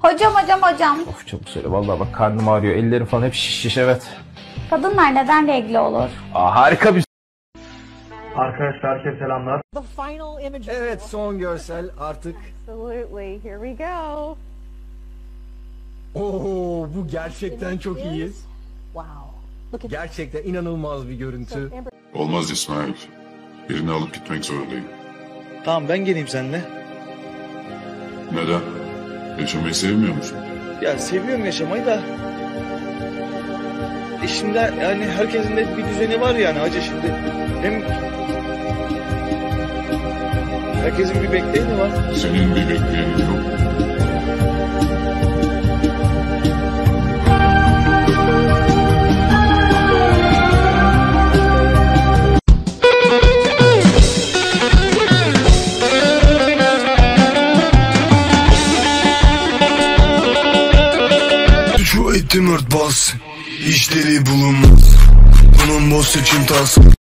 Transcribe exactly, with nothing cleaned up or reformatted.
Hocam hocam hocam. Of çabuk söyle. Vallahi bak karnım ağrıyor. Ellerim falan hep şiş şiş evet. Kadınlar neden regl olur? Aa, harika bir... Arkadaşlar herkese selamlar. Evet, son görsel artık. Absolutely. Here we go. Oo, bu gerçekten çok iyi. Wow. Look at Gerçekten inanılmaz bir görüntü. Olmaz İsmail. Birini alıp gitmek zorundayım. Tamam ben geleyim seninle. Neden? Yaşamayı sevmiyor musun? Ya seviyorum yaşamayı da. E şimdi yani herkesin de bir düzeni var yani hacı şimdi. Hem herkesin bir bekleyeni var. Senin bir bekleyenin yok. Şu etim örtbas, işleri bulunmaz. Bunun boz için tas.